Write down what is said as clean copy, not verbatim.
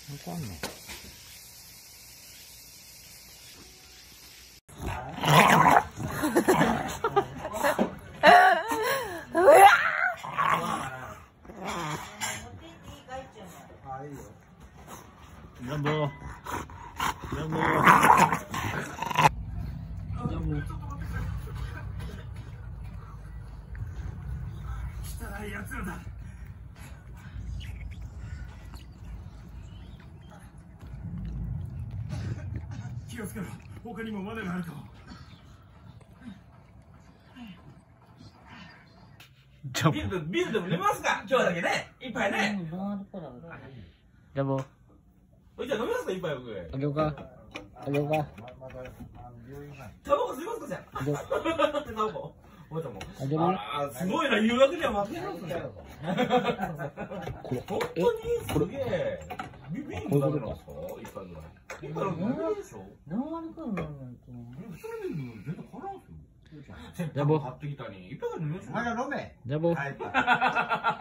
かんない。ジャンボ。ジャンボ。ジャンボ。汚い奴らだ。気をつけろ。他にも罠があるかも。 ビールでも飲みますか？今日だけね。一杯ね。 ジャンボ。 じゃあ飲みますか？一杯僕。 あげようか。あげようか。 タバコ吸いますか？じゃあ。タバコ。 あげる。 あ、すごいな、誘惑には負けますね。本当にすげえ。ビールダメなんですか？一杯ぐらい。一杯飲めるでしょ？ 何割くらい飲むの？ それでも全然辛いですよ。 ジャンボ。 買ってきたに。一杯ぐらい飲みましょう。 ジャンボ。